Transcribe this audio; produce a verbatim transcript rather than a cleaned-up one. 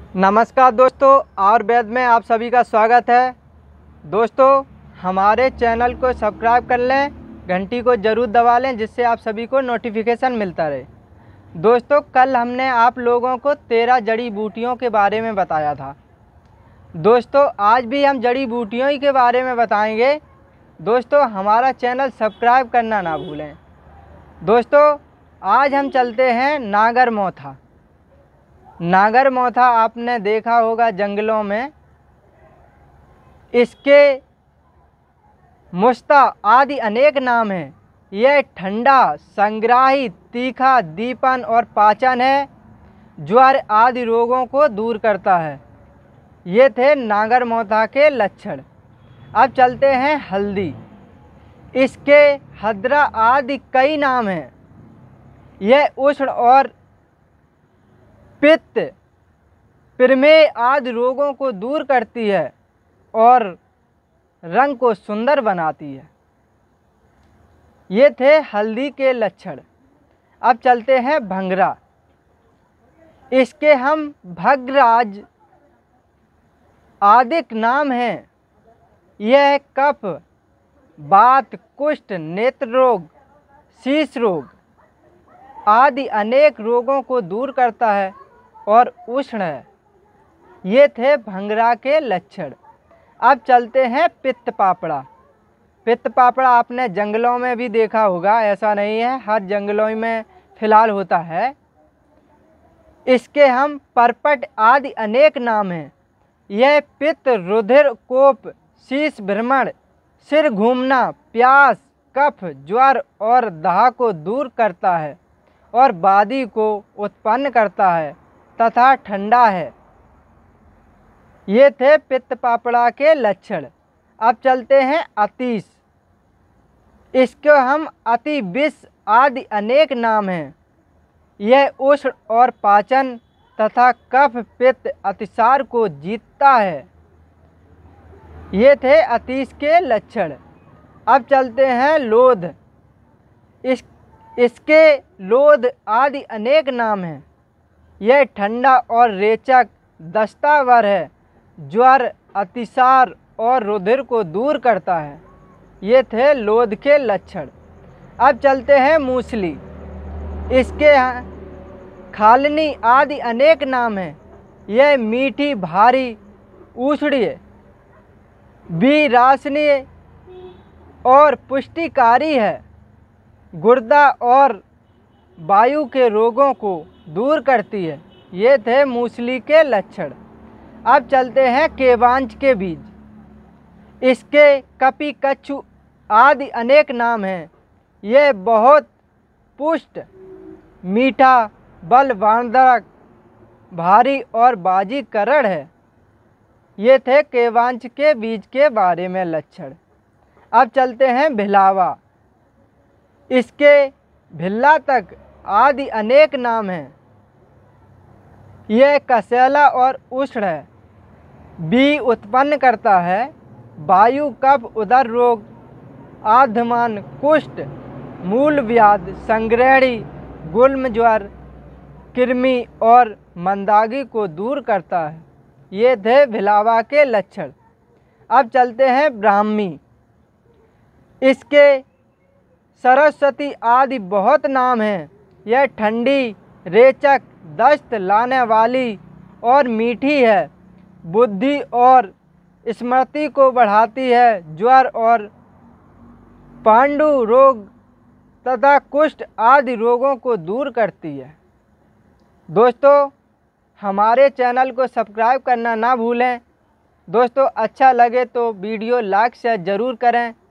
नमस्कार दोस्तों, आयुर्वेद में आप सभी का स्वागत है। दोस्तों, हमारे चैनल को सब्सक्राइब कर लें, घंटी को ज़रूर दबा लें जिससे आप सभी को नोटिफिकेशन मिलता रहे। दोस्तों, कल हमने आप लोगों को तेरह जड़ी बूटियों के बारे में बताया था। दोस्तों, आज भी हम जड़ी बूटियों ही के बारे में बताएंगे। दोस्तों, हमारा चैनल सब्सक्राइब करना ना भूलें। दोस्तों, आज हम चलते हैं नागर मोथा। नागर मोथा आपने देखा होगा जंगलों में। इसके मुश्ता आदि अनेक नाम हैं। यह ठंडा, संग्राही, तीखा, दीपन और पाचन है। ज्वर आदि रोगों को दूर करता है। ये थे नागर मोथा के लक्षण। अब चलते हैं हल्दी। इसके हदरा आदि कई नाम हैं। यह उष्ण और पित्त, प्रमेह आदि रोगों को दूर करती है और रंग को सुंदर बनाती है। ये थे हल्दी के लक्षण। अब चलते हैं भंगरा। इसके हम भग्राज आदिक नाम हैं। यह कफ, वात, कुष्ठ, नेत्र रोग, शीश रोग आदि अनेक रोगों को दूर करता है और उष्ण है। ये थे भंगरा के लक्षण। अब चलते हैं पित्त पापड़ा। पित्त पापड़ा आपने जंगलों में भी देखा होगा, ऐसा नहीं है, हर जंगलों में फिलहाल होता है। इसके हम परपट आदि अनेक नाम हैं। यह पित्त, रुधिर, कोप, शीश भ्रमण, सिर घूमना, प्यास, कफ, ज्वर और दाह को दूर करता है और बादी को उत्पन्न करता है तथा ठंडा है। ये थे पित्त पापड़ा के लक्षण। अब चलते हैं अतीश। इसको हम अति विष आदि अनेक नाम हैं। यह उष्ण और पाचन तथा कफ, पित्त, अतिसार को जीतता है। ये थे अतीश के लक्षण। अब चलते हैं लोध। इस इसके लोध आदि अनेक नाम हैं। यह ठंडा और रेचक, दस्तावर है। ज्वर, अतिसार और रुधिर को दूर करता है। ये थे लोध के लक्षण। अब चलते हैं मूसली। इसके खालनी आदि अनेक नाम हैं। यह मीठी, भारी, ऊष्णीय, विरासनीय और पुष्टिकारी है। गुर्दा और वायु के रोगों को दूर करती है। ये थे मूसली के लक्षण। अब चलते हैं केवांच के बीज। इसके कपि, कच्छु आदि अनेक नाम हैं। यह बहुत पुष्ट, मीठा, बलवर्धक, भारी और बाजीकरण है। ये थे केवांच के बीज के बारे में लक्षण। अब चलते हैं भिलावा। इसके भिल्ला तक आदि अनेक नाम हैं। यह कसैला और उष्ण है। बी उत्पन्न करता है। वायु, कफ, उदर रोग, आध्मान, कुष्ठ, मूल व्याध, संग्रहणी, गुल्म ज्वर, कृमि और मंदागी को दूर करता है। ये थे भिलावा के लक्षण। अब चलते हैं ब्राह्मी। इसके सरस्वती आदि बहुत नाम हैं। यह ठंडी, रेचक, दस्त लाने वाली और मीठी है। बुद्धि और स्मृति को बढ़ाती है। ज्वर और पांडु रोग तथा कुष्ठ आदि रोगों को दूर करती है। दोस्तों, हमारे चैनल को सब्सक्राइब करना ना भूलें। दोस्तों, अच्छा लगे तो वीडियो लाइक शेयर ज़रूर करें।